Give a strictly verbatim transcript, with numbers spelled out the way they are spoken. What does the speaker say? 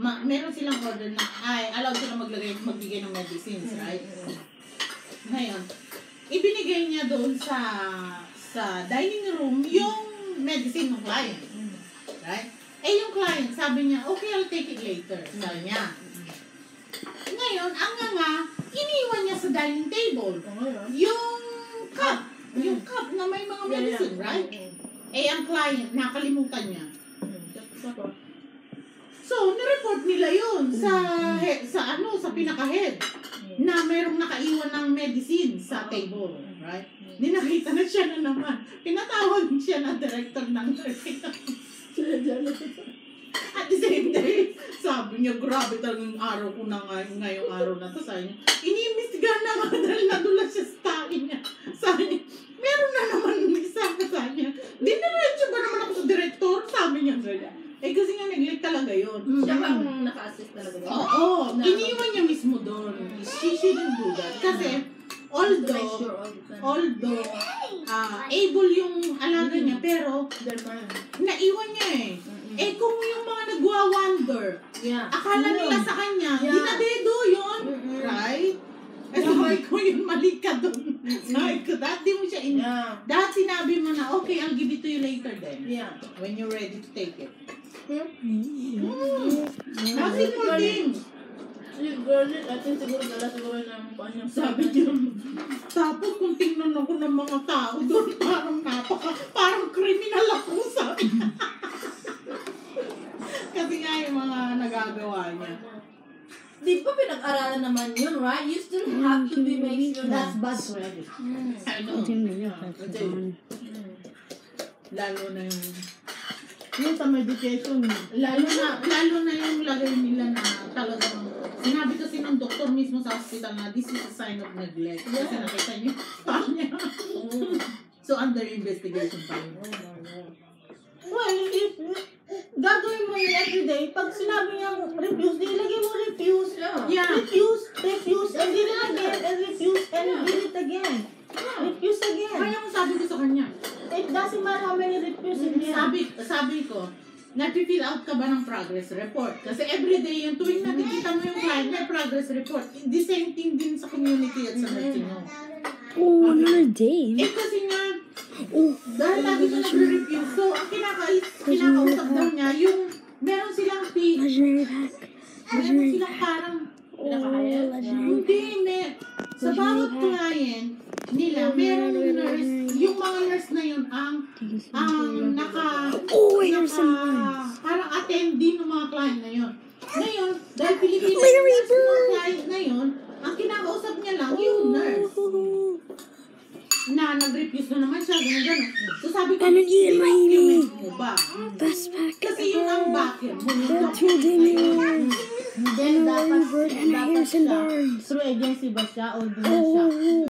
ma meron silang order na, ay, allowed silang maglagay, magbigay ng medicines, right? Ngayon, ibinigay niya doon sa sa dining room yung medicine ng client. Right? Eh, yung client, sabi niya, okay, I'll take it later. Sabi niya. Ngayon, ang nga nga, iniwan niya sa dining table. Yung cup. Yung cup na may mga medicine, right? Eh, ang client, nakalimutan niya. So, nireport nila yun sa, he, sa ano, sa pinaka-head. Na mayroong nakaiwan ng medicine sa table. Right? Ninakita na siya na naman. Pinatawag siya ng director ng nursing. At the same day, sabi niya, grabe talagang araw ko na nga, ngayong araw na to. Sabi niya, iniimbestigahan na nga dahil nadulas siya sa tayo niya. Sabi niya, meron na naman isa ka sa niya. Diniretso ba naman ako sa director? Sabi niya, eh kasi nga nag-lit talaga yun. Siya bang naka-assist talaga yun? Oo, oh, oh, iniwan niya mismo doon. She shouldn't do that. Kasi, although, although, uh, able yung alaga niya, pero, naiwan niya eh. Eh kung yung mga nagwa-wonder, yeah. akala nila sa kanya, yeah. dinadedo yun, mm-hmm. right? Eh sabi ko yun, mali ka dun. Sabi ko, dati mo siya in, yeah. dahil sinabi mo na, okay, I'll give it to you later then. Yeah. When you're ready to take it. Hmm? Mm. That's it for things. Siguro, I think siguro dala siguro ng kanyang sabi niya. Tapos kung tingnan ako ng mga tao doon, parang napaka, parang criminal ako, sabi niya. Kasi nga yung mga nagagawa niya. Di ba pinag-aralan naman yun, right? You still have to be make sure that's bad credit. Mm. I know. Mm. Lalo na yung yung sa medication, lalo na lalo na yung lagay nila na talagang sinabi kasi ng doktor mismo sa hospital na this is a sign of neglect. Yeah. Kasi nakita niyo pa niya. So under investigation pa yun. Well, if gagawin mo yun everyday, pag sinabi niya refuse, di ilagay mo refuse. Yeah. Refuse, refuse, and did it again, and refuse, and did it again. Refuse again. Kaya mo sabi ko sa kanya, it doesn't matter how many refuse in there. Sabi, sabi ko, nag-fill out ka ba ng progress report? Kasi everyday yung tuwing nakikita mo yung client, may progress report. The same thing din sa community at sa nursing home. Oh, another day. Eh kasi nga, oh, dahil lagi ko nag-refuse. So, ang kinaka- kinakausap daw niya, yung meron silang fee. Legendary pack. Meron silang parang, Oh, legendary. hindi, may, sa bawat client nila, meron yung nurse, yung mga nurse na yun, ang, ang naka, Oh, here's naka, some ones. parang attendee ng mga client na yun. Ngayon, dahil Pilipinas Larry yung mga Bird. client na yun, ang kinakausap niya lang yung nurse. Na nag-refuse na naman siya, gano'n gano'n. So sabi ko, Ano yun, document mo ba? Best pack Kasi yun ang bakit mo. Two dinner. Then, dapat, And dapat Harrison siya, Barnes. through agency ba siya, o doon na siya? Oh.